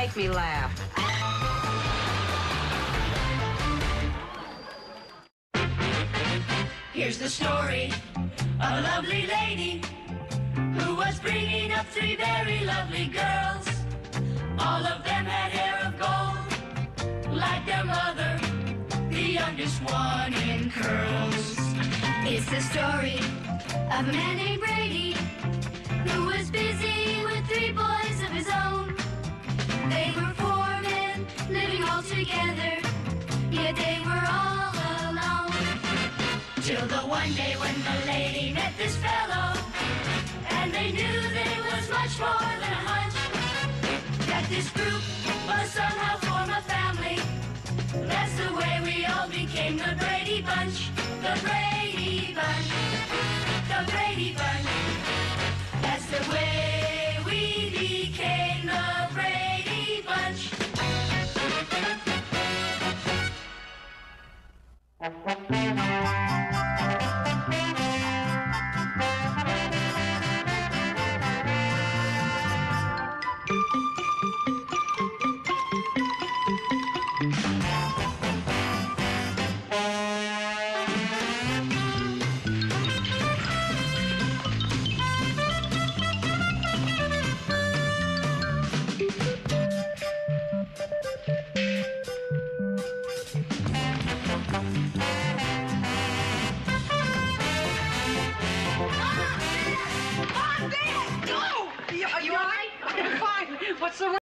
make me laugh. Here's the story of a lovely lady who was bringing up 3 very lovely girls. All of them had hair of gold, like their mother, the youngest one in curls. It's the story of a man named Brady who was busy with 3 boys of his own. They were 4 men living all together, yet they were all alone. Till the one day when the lady met this fellow, and they knew that it was much more than a hunch, that this group must somehow form a family. That's the way we all became the Brady Bunch. The Brady Bunch. The Brady Bunch. That's the way we became the Brady Bunch. Are you all right? Fine. What's the